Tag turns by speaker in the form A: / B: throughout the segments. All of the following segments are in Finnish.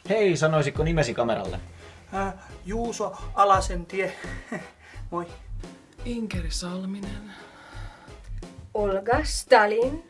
A: Hei, sanoisitko nimesi kameralle?
B: Juuso Alasentie. Moi.
C: Inkeri Salminen.
D: Olga Stalin.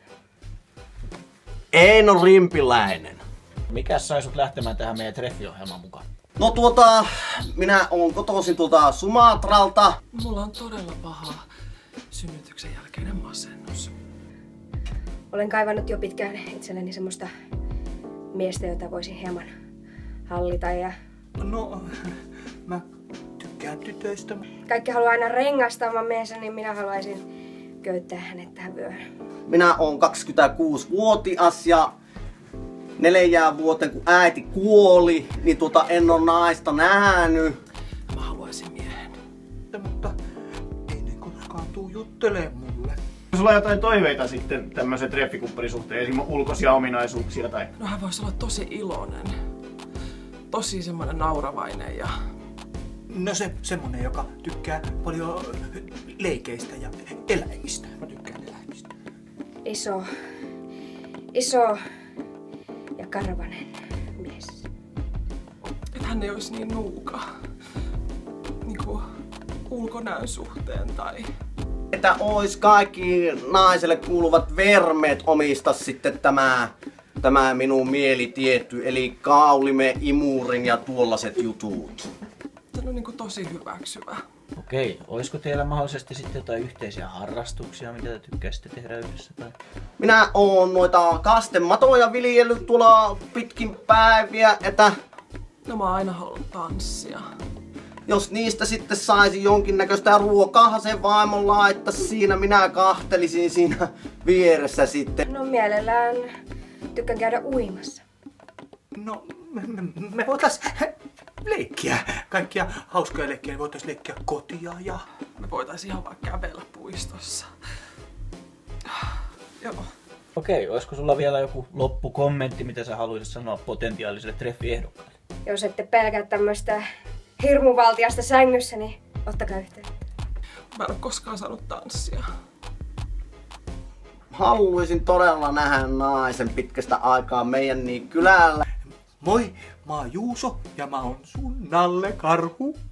E: Eino Rimpiläinen.
A: Mikäs sai sut lähtemään tähän meidän treffiohjelmaan mukaan?
E: No minä oon kotoisin tuolta Sumatralta.
C: Mulla on todella paha synnytyksen jälkeinen masennus.
D: Olen kaivannut jo pitkään itselleni semmoista miestä, jota voisin hieman hallita ja...
B: No, mä tykkään tytöistä.
D: Kaikki haluaa aina rengastaa miehensä, niin minä haluaisin köyttää hänet tähän vyöhön.
E: Minä oon 26-vuotias ja 4 vuoteen kun äiti kuoli, niin en oo naista nähnyt.
C: Mä haluaisin miehen.
B: Mutta ei ne koskaan tuu juttelee mulle.
F: Sulla on jotain toiveita sitten tämmöisen treffikumppani-suhteen, esimerkiksi ulkoisia ominaisuuksia tai...
C: No hän voisi olla tosi iloinen. Tosi semmoinen nauravainen ja...
B: No semmonen, joka tykkää paljon leikeistä ja eläimistä. Mä tykkään eläimistä.
D: Iso ja karvanen mies.
C: Että hän ei olisi niin nuuka. Niinku ulkonäön suhteen tai...
E: Että ois kaikki naiselle kuuluvat vermeet omista sitten tämä minun mielitietty, eli kaulime, imurin ja tuollaiset jutut.
C: Se on niinku tosi hyväksyvä.
A: Okei, olisiko teillä mahdollisesti sitten jotain yhteisiä harrastuksia, mitä te tykkäisitte tehdä yhdessä? Tai...
E: Minä oon noita kastematoja viljellyt tuolla pitkin päiviä, että...
C: No mä oon aina halunnut tanssia.
E: Jos niistä sitten saisi jonkinnäköistä ruokaahan sen vaimon laittaa siinä, minä kahtelisin siinä vieressä sitten.
D: No mielellään tykkään käydä uimassa.
B: No, me voitais leikkiä. Kaikkia hauskoja leikkejä, niin voitais leikkiä kotia ja...
C: Me voitais ihan vaikka kävellä puistossa. Joo.
A: Okei, olisiko sulla vielä joku loppukommentti, mitä sä haluaisit sanoa potentiaaliselle treffiehdokkaalle?
D: Jos ette pelkää tämmöistä hirmuvaltiasta sängyssä, niin ottakaa yhteyttä.
C: Mä en oo koskaan saanut tanssia.
E: Haluaisin todella nähdä naisen pitkästä aikaa meidän kylällä.
B: Moi, mä oon Juuso ja mä oon sun Nalle Karhu.